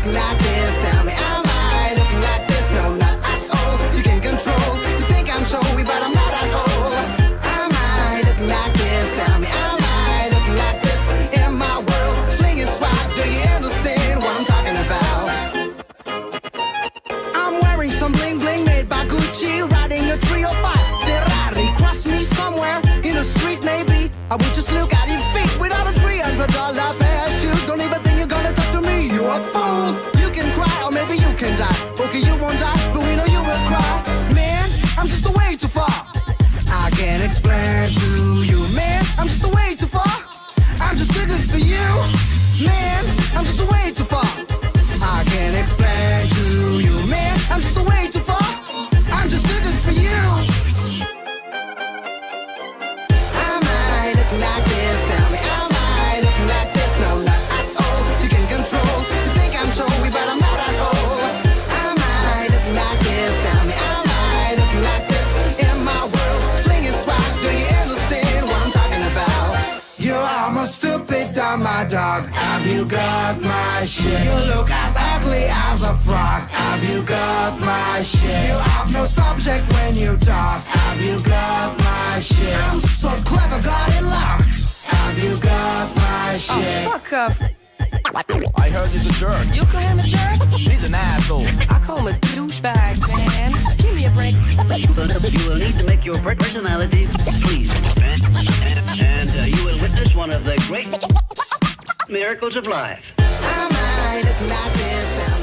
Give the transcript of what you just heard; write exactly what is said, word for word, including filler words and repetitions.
looking like this? Tell me, am I looking like this? No, not at all. You can control. You think I'm showy, but I'm not at all. Am I looking like this? Tell me, am I looking like this? In my world, slinging swag. Do you understand what I'm talking about? I'm wearing some bling bling made by Gucci, riding a three oh five Ferrari. Cross me somewhere in the street, maybe I would just look at your feet without a three hundred dollar pair of shoes. Don't even think you're gonna talk to me, you're a fool. You can cry or maybe you can die. Okay, you won't die, but we know you will cry. Man, I'm just a way too far. I can't explain to you, man. I'm just a way too far. I'm just too good for you, man. I'm just a way too far. I can't explain to you, man. I'm just a way too far. I'm just too good for you. Am I looking like this? Tell me, am I looking like this? No, not at all. You can control. You think I'm showy, but I'm not at all. Am I looking like this? Tell me, am I looking like this? In my world, swinging swag. Do you understand what I'm talking about? You are my stupid dumb, my dog. Have you got my shit? You look as ugly as a frog. Have you got my shit? You have no subject when you talk. Have you got my shit? I'm so clever, got it locked. Have you got my shit? Oh, fuck off. I heard he's a jerk. You call him a jerk? He's an asshole. I call him a douchebag, man. Give me a break. You will, you will need to make your personality please. And, and, and uh, you will witness one of the great miracles of life. Am I looking like this?